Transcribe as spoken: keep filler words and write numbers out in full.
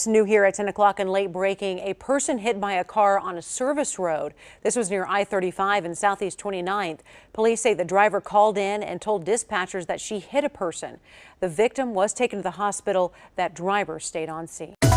It's new here at ten o'clock and late breaking. A person hit by a car on a service road. This was near I thirty-five and Southeast twenty-ninth. Police say the driver called in and told dispatchers that she hit a person. The victim was taken to the hospital. That driver stayed on scene.